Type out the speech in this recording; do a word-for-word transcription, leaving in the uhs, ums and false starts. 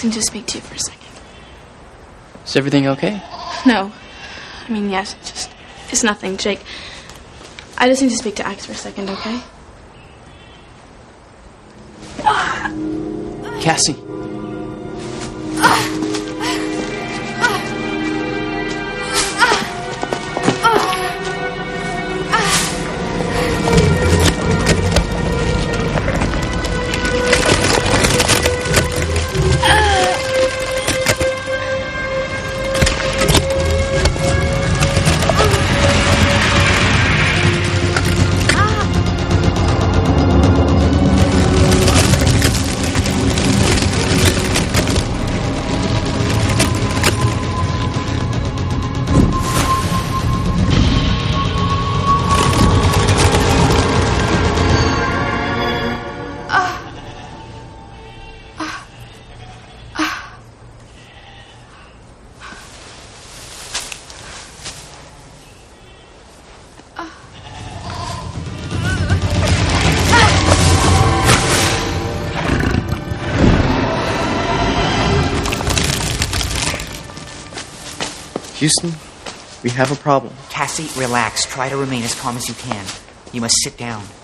just need to speak to you for a second. Is everything okay? No. I mean, yes, it's just... It's nothing, Jake. I just need to speak to Axe for a second, okay? Cassie. Houston, we have a problem. Cassie, relax. Try to remain as calm as you can. You must sit down.